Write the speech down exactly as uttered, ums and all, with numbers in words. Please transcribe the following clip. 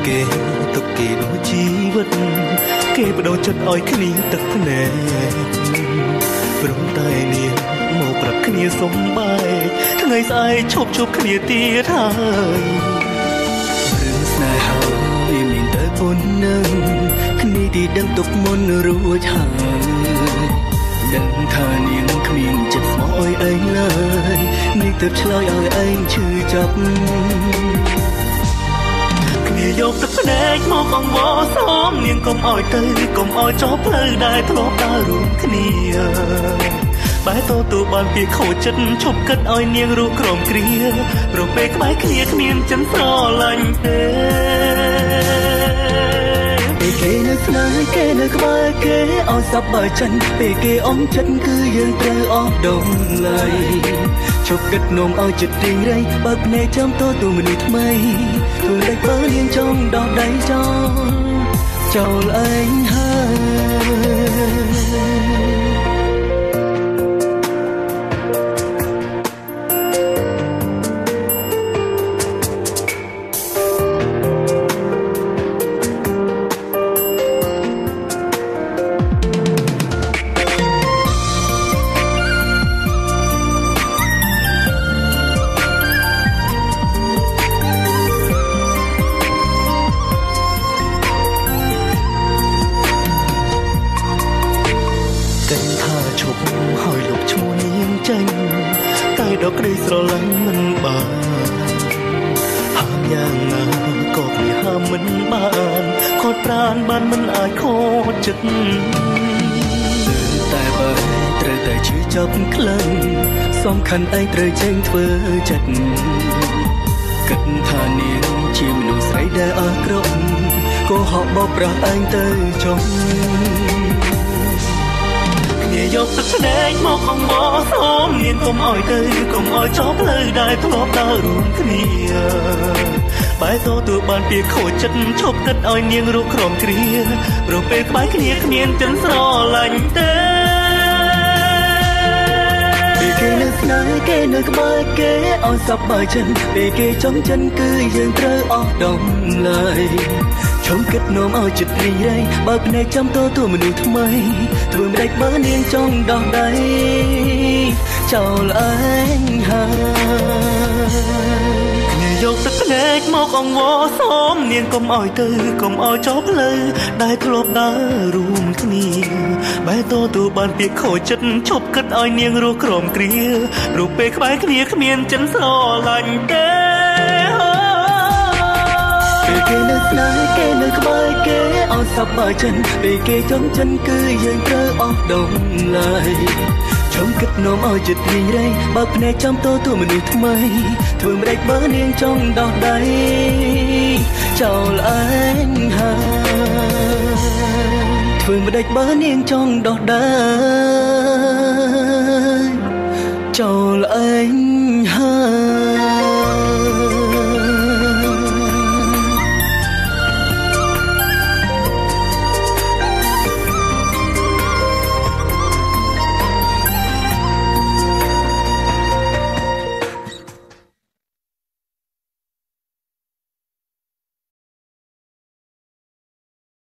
គេទុកគេដូចជីវិតគេបដូរចិត្តឲ្យគ្នាទឹកភ្នែកព្រមតែនាងមកប្រាប់គ្នាសុំបែកថ្ងៃស្អែកឈប់ជួបគ្នាទៀតហើយរឿងស្នេហាវាមានតែប៉ុណ្្នឹងគ្នាទីដឹងទុកមុនរួចហើយដឹងថានាងគ្មានចិត្តស្មោះអើយឯងឡើយនាងទៅឆ្លើយឲ្យឯងឈឺចាប់គ្នាយកទឹកភ្នែកមកអង្វរសូមនាងកុំឲ្យទៅកុំឲ្យចោលផ្លូវដែលធ្លាប់ដើររួមគ្នាបែរតទូបានពីខូចចិត្តឈប់គិតឲ្យនាងរੂក្រមគ្រាព្រោះពេលក្បែរគ្នាគ្មានចិនស្រឡាញ់ទេពេលគេនៅស្នេហ៍គេនៅក្បែរគេឲ្យសប្បាយចិត្តពេលគេអមចិត្តគឺយើងត្រូវអស់ដុំឡៃឈប់គិតនោមឲ្យចិត្តរីងរៃបើកភ្នែកចាំតទូមនុស្សថ្មីធ្វើលេចបើនាងចង់ដោះដៃចោលចោលឯងហើយក្តីស្រឡាញ់មិនបានហាមយ៉ាងណាក៏វាហាមមិនបានខូចប្រាណបានមិនអាចខូចចិត្តតែបើត្រូវតែឈឺចាប់ខ្លាំងសំខាន់ឯងត្រូវចេញធ្វើចិត្តគិតថានាងជាមនុស្សស្រីដែលអាក្រក់ក៏ហក់បោកប្រាស់ឯងទៅចុះយកទឹកភ្នែកមកអង្វរសូមនាងកុំឲ្យទៅកុំឲ្យចោលផ្លូវដែលធ្លាប់ដើររួមគ្នាបែរតទូបានពីខូចចិត្តឈប់គិតឲ្យនាងរੂក្រមគ្រាព្រោះពេលក្បែរគ្នាគ្មានចិនស្រឡាញ់ទេពេលគេនៅស្នេហ៍គេនៅក្បែរគេឲ្យសប្បាយចិត្តពេលគេចង់ចិនគឺយើងត្រូវអស់ដុំឡើយឈប់គិតនោមឲ្យចិត្តរីងរៃបើភ្នែកចាំតទូមនុស្សថ្មីធ្វើមិនដេចបើនាងចង់ដោះដៃចោលឯងហើយគ្នាយកទឹកភ្នែកមកអង្វរសូមនាងកុំឲ្យទៅកុំឲ្យចោលផ្លូវដែលធ្លាប់ដើររួមគ្នាបែរតទូបានពីខូចចិត្តឈប់គិតឲ្យនាងរੂក្រមគ្រារូបពេលក្បែរគ្នាគ្មានចិនស្រឡាញ់ទេពេលគេនៅស្នេហ៍គេនៅក្បែរគេឲ្យសប្បាយចិត្តពេលគេចង់ចិនគឺយើងត្រូវអស់ដុំឡើយឈប់គិតនោមឲ្យចិត្តរីងរៃបើភ្នែកចាំតទូមនុស្សថ្មីធ្វើមិនដេចបើនាងចង់ដោះដៃចោលឯងហើយធ្វើមិនដេចបើនាងចង់ដោះដៃចោលឯង